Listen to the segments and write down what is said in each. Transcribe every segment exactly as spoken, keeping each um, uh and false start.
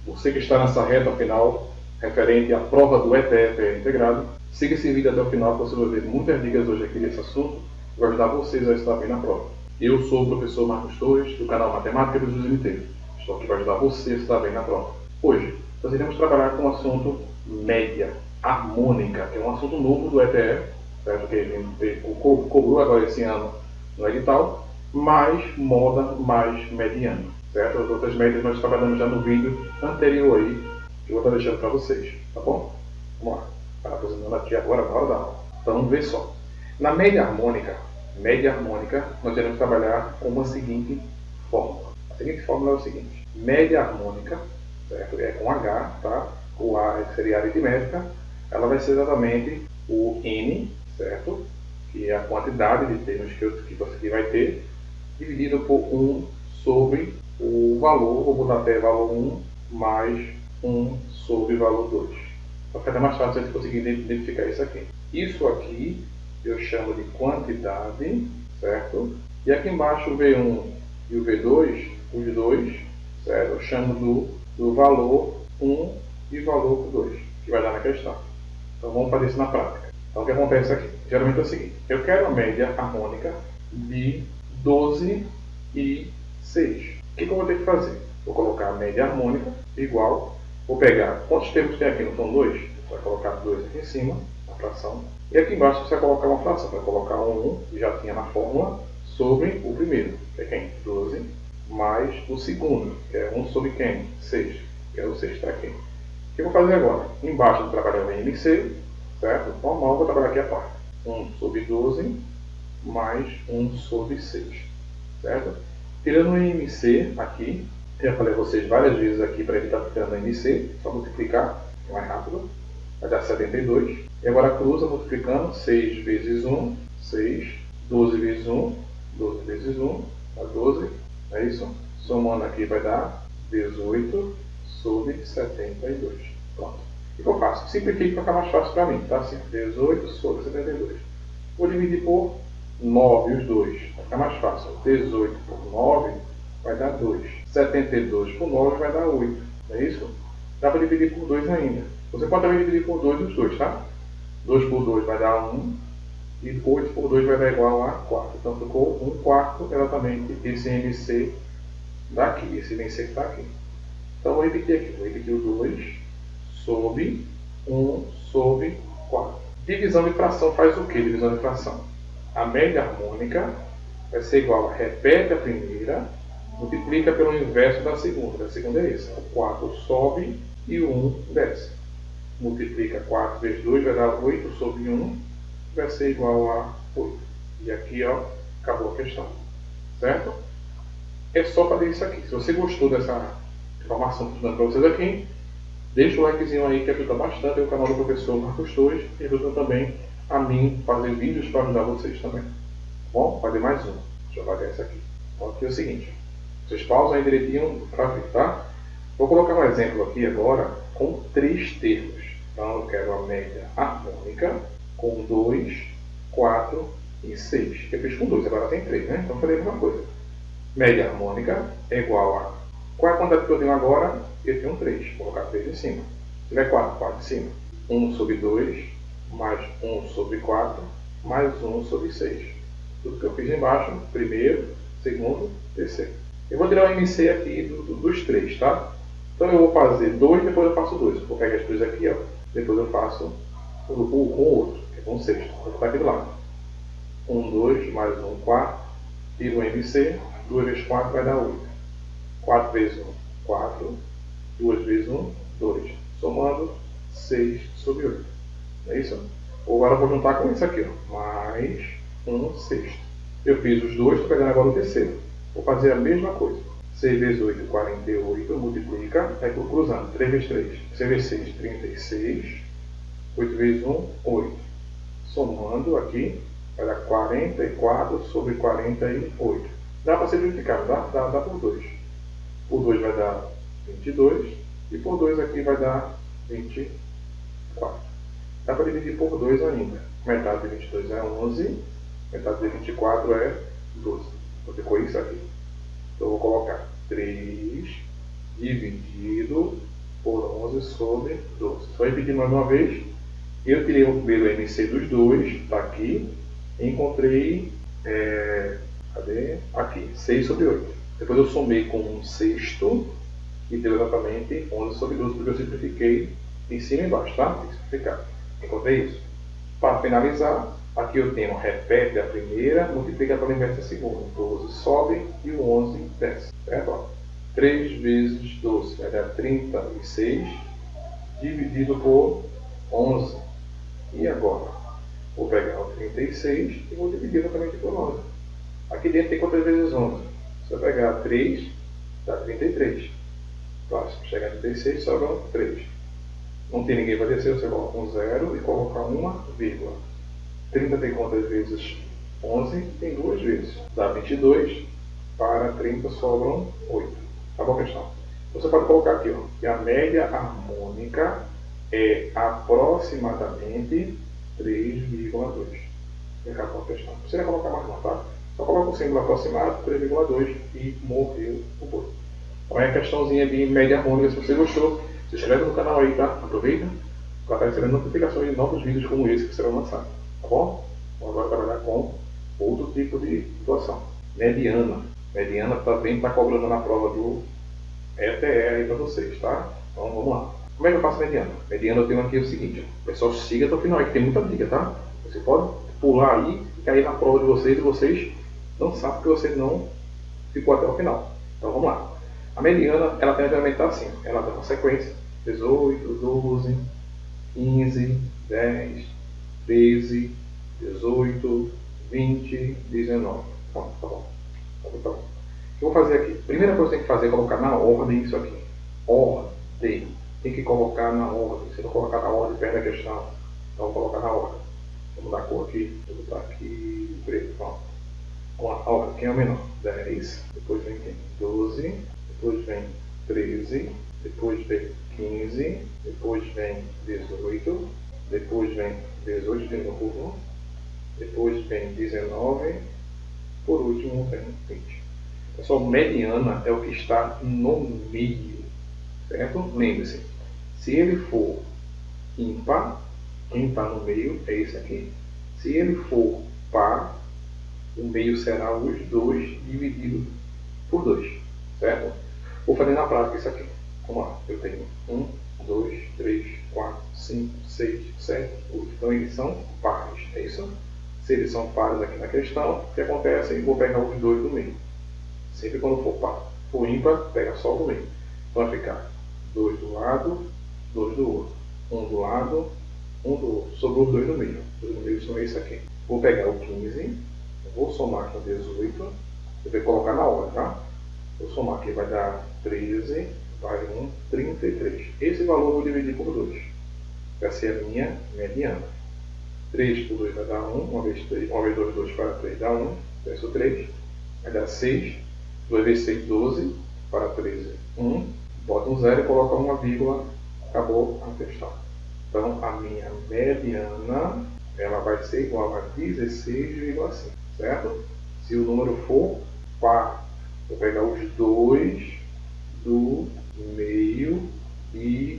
Você que está nessa reta final, referente à prova do E T E P E integrado, siga esse vídeo até o final, que você vai ver muitas dicas hoje aqui desse assunto, que vai ajudar vocês a estar bem na prova. Eu sou o professor Marcos Torres, do canal Matemática dos M T. Estou aqui para ajudar você a estar bem na prova. Hoje, nós iremos trabalhar com o assunto média harmônica, que é um assunto novo do E T E, certo? Que ele cobrou agora esse ano no edital, mais moda, mais mediana, certo? As outras médias nós trabalhamos já no vídeo anterior aí, que eu vou estar deixando para vocês, tá bom? Vamos lá, está apresentando aqui agora na hora da aula. Então vamos ver só. Na média harmônica, média harmônica, nós iremos trabalhar com uma seguinte fórmula. A seguinte fórmula é o seguinte: média harmônica, certo? É com H, tá? O A seria a aritmética, ela vai ser exatamente o N, certo? Que é a quantidade de termos que, eu, que você vai ter, dividido por um sobre o valor, vou botar até valor um, mais um sobre valor dois. Para ficar mais fácil a gente conseguir identificar isso aqui. Isso aqui eu chamo de quantidade, certo? E aqui embaixo o V um e o V dois, os dois, certo? Eu chamo do, do valor um e valor dois, que vai dar na questão. Então vamos fazer isso na prática. Então o que acontece aqui? Geralmente é o seguinte: eu quero a média harmônica de doze e seis. O que, que eu vou ter que fazer? Vou colocar a média harmônica igual, vou pegar quantos termos tem aqui, não são dois? Você vai colocar dois aqui em cima, a fração. E aqui embaixo você vai colocar uma fração, vai colocar um, que já tinha na fórmula, sobre o primeiro, que é quem? doze, mais o segundo, que é um sobre quem? seis, que é o seis, está aqui. O que eu vou fazer agora? Embaixo eu vou trabalhar o M C, certo? Normal, vou trabalhar aqui a parte. um sobre doze, mais um sobre seis, certo? Tirando o M C aqui, eu já falei a vocês várias vezes aqui para evitar tirando o M C, só multiplicar, é mais rápido, vai dar setenta e dois. E agora cruza multiplicando, seis vezes um, seis, doze vezes um, doze vezes um, dá doze, é isso? Somando aqui vai dar dezoito sobre setenta e dois. Pronto. O que eu faço? Simplifico para ficar mais fácil para mim, tá? Assim, dezoito sobre setenta e dois. Vou dividir por nove, os dois, vai ficar mais fácil. dezoito por nove vai dar dois. setenta e dois por nove vai dar oito. Não é isso? Dá para dividir por dois ainda. Você pode também dividir por dois os dois, tá? dois por dois vai dar um. E oito por dois vai dar igual a quatro. Então ficou um quarto exatamente esse M C daqui. Esse M C que está aqui. Então vou repetir aqui. Vou repetir o dois sobre um sobre quatro. Divisão de fração faz o que? Divisão de fração. A média harmônica vai ser igual a repete a primeira, multiplica pelo inverso da segunda. A segunda é essa. O quatro sobe e o um desce. Multiplica quatro vezes dois, vai dar oito sobre um, vai ser igual a oito. E aqui, ó, acabou a questão. Certo? É só fazer isso aqui. Se você gostou dessa informação que eu estou dando para vocês aqui, deixa o likezinho aí que ajuda bastante o canal do professor Marcos Torres e ajuda também a mim fazer vídeos para ajudar vocês também. Tá bom? Fazer mais um. Deixa eu apagar esse aqui. Então aqui é o seguinte. Vocês pausam aí direitinho para ver, tá? Vou colocar um exemplo aqui agora com três termos. Então eu quero a média harmônica com dois, quatro e seis. Eu fiz com dois, agora tem três, né? Então eu falei a mesma coisa. Média harmônica é igual a... Qual é a quantidade que eu tenho agora? Eu tenho três. Vou colocar três em cima. Se tiver quatro, quatro em cima. um sobre dois, mais um sobre quatro, mais um sobre seis. Tudo que eu fiz embaixo, primeiro, segundo, terceiro. Eu vou tirar o M C aqui do, do, dos três, tá? Então eu vou fazer dois, depois eu faço dois. Vou pegar as duas aqui, ó. Depois eu faço o, o, com o outro, que é com o sexto. Vou botar aqui do lado. um, dois, mais um, quatro. Tiro o M C. duas vezes quatro vai dar oito. quatro vezes um, quatro. duas vezes um, dois. Somando, seis sobre oito. Não é isso? Agora eu vou juntar com isso aqui, ó. Mais um sexto. Eu fiz os dois, estou pegando agora o terceiro. Vou fazer a mesma coisa. seis vezes oito, quarenta e oito. Multiplica. Aí estou cruzando. três vezes três. seis vezes seis, trinta e seis. oito vezes um, oito. Somando aqui, vai dar quarenta e quatro sobre quarenta e oito. Dá para ser multiplicado, dá? Dá, dá por dois. Por dois vai dar vinte e dois. E por dois aqui vai dar vinte e quatro. Dá para dividir por dois ainda. Metade de vinte e dois é onze. Metade de vinte e quatro é doze. Então ficou isso aqui. Então eu vou colocar três dividido onze sobre doze. Só repetir mais uma vez. Eu tirei o primeiro M C dos dois, está aqui, e encontrei, é, cadê? Aqui, seis sobre oito. Depois eu somei com um sexto e deu exatamente onze sobre doze, porque eu simplifiquei em cima e embaixo, tá? Tem que simplificar. Encontrei isso. Para finalizar, aqui eu tenho repete a primeira, multiplica pela inversa a segunda. doze sobe e o onze desce. Certo? Ó, três vezes doze vai dar trinta e seis, dividido por onze. E agora? Vou pegar o trinta e seis e vou dividir exatamente por onze. Aqui dentro tem quantas vezes onze? Se eu pegar três, dá trinta e três. Próximo, chegar a trinta e seis, sobram três. Não tem ninguém para descer, você coloca um zero e coloca uma vírgula. trinta tem quantas vezes? onze tem duas vezes. Dá vinte e dois, para trinta sobram oito. Tá bom, pessoal? Você pode colocar aqui, ó, que a média harmônica é aproximadamente três vírgula dois. Acabou a questão. Não precisa colocar mais não, tá? Só coloca o símbolo aproximado, três vírgula dois, e morreu o boi. Então é a questãozinha de média harmônica. Se você gostou, se inscreve no canal aí, tá? Aproveita para estar recebendo notificações de novos vídeos como esse que serão lançados. Tá bom? Vamos agora trabalhar com outro tipo de situação. Mediana. Mediana também está cobrando na prova do E T E aí para vocês, tá? Então vamos lá. Como é que eu faço mediana? Mediana eu tenho aqui o seguinte, ó. Pessoal, siga até o final aí que tem muita dica, tá? Você pode pular aí e cair na prova de vocês e vocês não sabem que você não ficou até o final. Então vamos lá. A mediana, ela tem geralmente assim, ela tem uma sequência: dezoito, doze, quinze, dez, treze, dezoito, vinte, dezenove. Bom, tá bom. Tá bom, tá bom. O que eu vou fazer aqui? Primeira coisa que tem que fazer é colocar na ordem isso aqui. Ordem. Tem que colocar na ordem. Se não colocar na ordem, perde a questão. Então, vou colocar na ordem. Vou mudar a cor aqui. Vou botar aqui preto. Pronto. Vamos lá. A ordem. Quem é o menor? dez. Depois vem quem? doze. Depois vem treze. Depois vem quinze. Depois vem dezoito. Depois vem dezoito de novo. Depois vem dezenove. Por último vem vinte. Pessoal, mediana é o que está no meio. Certo? Lembre-se. Se ele for ímpar, quem está no meio é esse aqui. Se ele for par, o meio será os dois dividido por dois. Certo? Vou fazer na prática isso aqui. Vamos lá. Eu tenho um, dois, três, quatro, cinco, seis, sete, oito. Então eles são pares. É isso? Se eles são pares aqui na questão, o que acontece? Eu vou pegar os dois do meio. Sempre quando for par. For ímpar, pega só do meio. Então vai ficar dois do lado, dois do outro. Um do lado, um do outro. Sobrou os dois no meio. Os dois no meio são esse aqui. Vou pegar o quinze, vou somar com dezoito. Eu vou colocar na hora, tá? Vou somar aqui, vai dar treze, vai um, trinta e três. Esse valor eu vou dividir por dois. Vai ser a minha mediana. três por dois vai dar um. Uma vez três, uma vez dois, dois para três dá um. Peço três. Vai dar seis. dois vezes seis, doze. Para treze, um. Bota um zero e coloca uma vírgula. Acabou a questão. Então, a minha mediana, ela vai ser igual a dezesseis vírgula cinco. Certo? Se o número for par, vou pegar os dois do meio e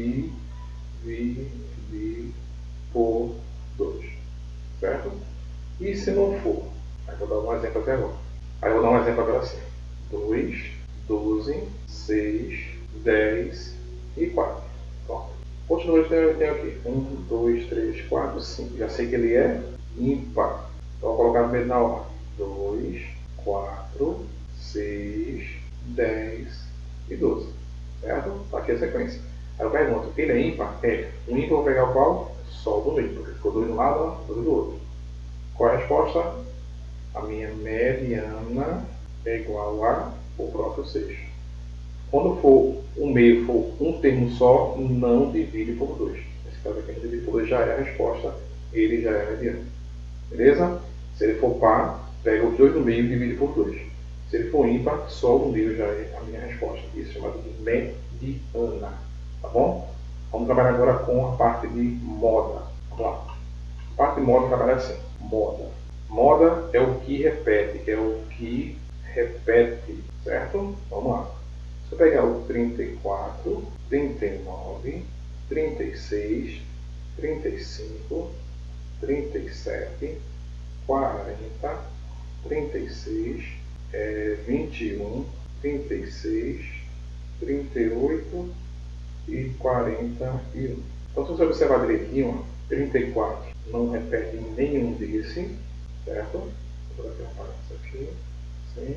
dividir por dois. Certo? E se não for? Aí vou dar um exemplo até agora. Aí vou dar um exemplo agora assim. dois, doze, seis, dez e quatro. Pronto. Quantos números eu tenho aqui? um, dois, três, quatro, cinco. Já sei que ele é ímpar. Então vou colocar no meio na ordem. dois, quatro, seis, dez e doze. Certo? Está aqui a sequência. Aí eu pergunto, ele é ímpar? É. O ímpar eu vou pegar o qual? Só o do meio, porque ficou dois de um lado, dois do outro. Qual é a resposta? A minha mediana é igual a o próprio seis. Quando for um meio for um termo só, não divide por dois. Nesse caso aqui, divide por dois já é a resposta, ele já é mediano. Beleza? Se ele for par, pega os dois no meio e divide por dois. Se ele for ímpar, só o meio já é a minha resposta. Isso é chamado de mediana. Tá bom? Vamos trabalhar agora com a parte de moda. Vamos lá. A parte de moda trabalha assim. Moda. Moda é o que repete, é o que repete, certo? Vamos lá. Se eu pegar o trinta e quatro, trinta e nove, trinta e seis, trinta e cinco, trinta e sete, quarenta, trinta e seis, é, vinte e um, trinta e seis, trinta e oito e quarenta e um. Então, se você observar direitinho, trinta e quatro não repete nenhum desse, certo? Vou apertar isso aqui, sim.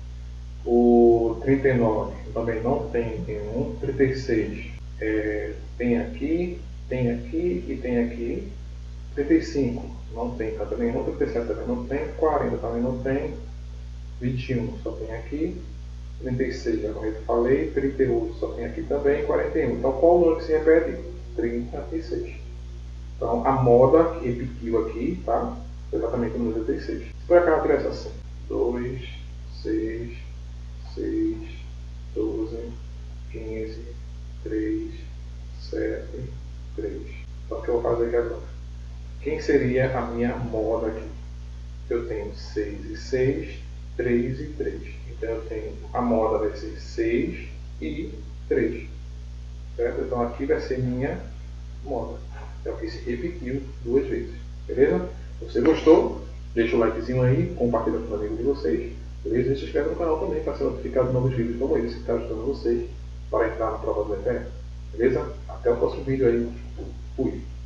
O trinta e nove também não tem nenhum. trinta e seis é, tem aqui, tem aqui e tem aqui. trinta e cinco não tem também nenhum. trinta e sete também não tem. quarenta também não tem. vinte e um só tem aqui. trinta e seis já como eu falei. trinta e oito só tem aqui também. quarenta e um. Então qual o número que se repete? trinta e seis. Então a moda que repetiu aqui, tá? Exatamente o número trinta e seis. Se por acaso tivesse assim: dois, seis, seis, doze, quinze, três, sete, três. Então o que eu vou fazer aqui agora? Quem seria a minha moda aqui? Eu tenho seis e seis, três e três. Então eu tenho a moda vai ser seis e três. Certo? Então aqui vai ser minha moda. É o que se repetiu duas vezes. Beleza? Se você gostou, deixa o likezinho aí, compartilha com os amigos de vocês. Beleza? E se inscreve no canal também para ser notificado de novos vídeos como esse que está ajudando vocês para entrar na prova do E T E. Beleza? Até o próximo vídeo aí. Fui!